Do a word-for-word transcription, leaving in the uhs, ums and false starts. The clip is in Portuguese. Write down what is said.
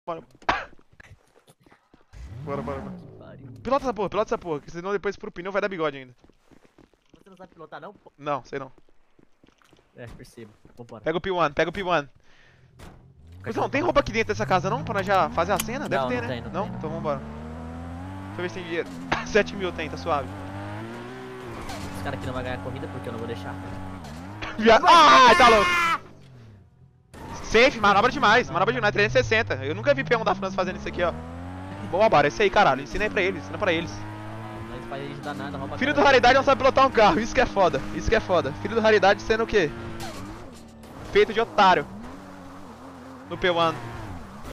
Bora. Bora, bora, bora. Que pariu. Pilota essa porra, pilota essa porra, que senão depois pro pneu vai dar bigode ainda. Você não sabe pilotar não? Pô? Não, sei não. É, percebo. Vambora. Pega o P um, pega o P um. Cusão, tem roupa aqui dentro dessa casa não? Pra nós já fazer a cena? Deve Não, ter, não né? tem, não não? tem. Então vambora. Deixa eu ver se tem dinheiro. sete mil tem, tá suave. Esse cara aqui não vai ganhar corrida porque eu não vou deixar. Via... Ah, tá louco. Safe, manobra demais, manobra demais, trezentos e sessenta. Eu nunca vi P um da França fazendo isso aqui, ó. Boa, bora, isso aí, caralho. Ensina aí pra eles, ensina pra eles. Não faz ajudar nada, rouba a Filho do cara. Raridade não sabe pilotar um carro, isso que é foda, isso que é foda. Filho do Raridade sendo o quê? Feito de otário. No P um.